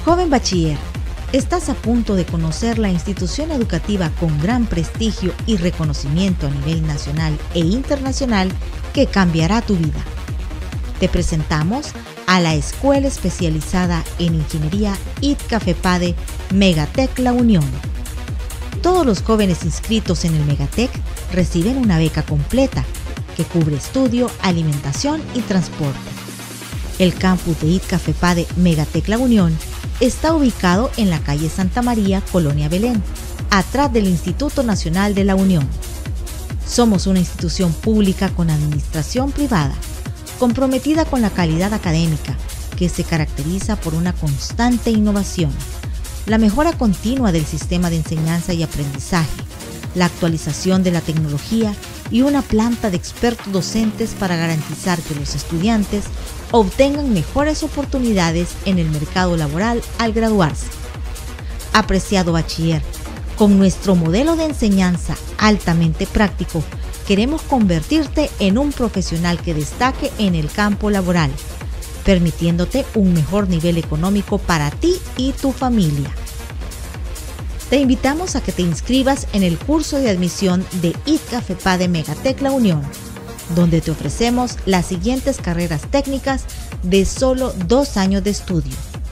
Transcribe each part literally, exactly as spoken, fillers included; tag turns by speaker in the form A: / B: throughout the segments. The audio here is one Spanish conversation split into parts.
A: Joven bachiller, estás a punto de conocer la institución educativa con gran prestigio y reconocimiento a nivel nacional e internacional que cambiará tu vida. Te presentamos a la Escuela Especializada en Ingeniería I T C A FEPADE Megatec La Unión. Todos los jóvenes inscritos en el Megatec reciben una beca completa que cubre estudio, alimentación y transporte. El campus de I T C A FEPADE Megatec La Unión está ubicado en la calle Santa María, Colonia Belén, atrás del Instituto Nacional de la Unión. Somos una institución pública con administración privada, comprometida con la calidad académica, que se caracteriza por una constante innovación, la mejora continua del sistema de enseñanza y aprendizaje, la actualización de la tecnología y una planta de expertos docentes para garantizar que los estudiantes obtengan mejores oportunidades en el mercado laboral al graduarse. Apreciado bachiller, con nuestro modelo de enseñanza altamente práctico, queremos convertirte en un profesional que destaque en el campo laboral, permitiéndote un mejor nivel económico para ti y tu familia. Te invitamos a que te inscribas en el curso de admisión de I T C A FEPADE Megatec La Unión, donde te ofrecemos las siguientes carreras técnicas de solo dos años de estudio.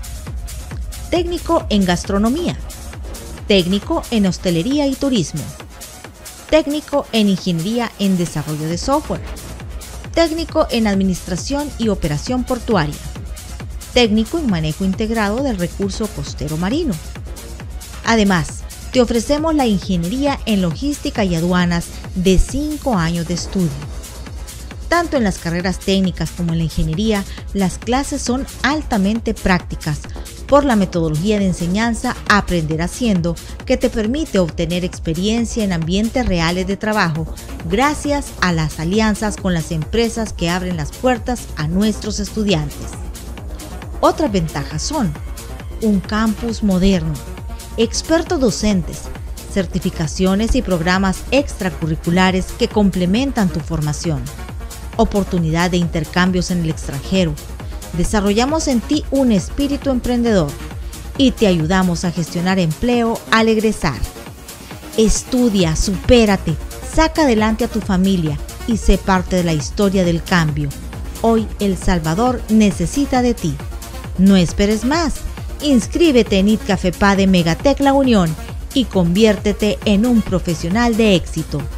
A: Técnico en gastronomía, técnico en hostelería y turismo, técnico en ingeniería en desarrollo de software, técnico en administración y operación portuaria, técnico en manejo integrado del recurso costero marino. Además, te ofrecemos la ingeniería en logística y aduanas de cinco años de estudio. Tanto en las carreras técnicas como en la ingeniería, las clases son altamente prácticas por la metodología de enseñanza Aprender Haciendo, que te permite obtener experiencia en ambientes reales de trabajo gracias a las alianzas con las empresas que abren las puertas a nuestros estudiantes. Otras ventajas son un campus moderno, expertos docentes, certificaciones y programas extracurriculares que complementan tu formación, oportunidad de intercambios en el extranjero. Desarrollamos en ti un espíritu emprendedor y te ayudamos a gestionar empleo al egresar. Estudia, supérate, saca adelante a tu familia y sé parte de la historia del cambio. Hoy El Salvador necesita de ti. No esperes más. Inscríbete en I T C A FEPADE Megatec La Unión y conviértete en un profesional de éxito.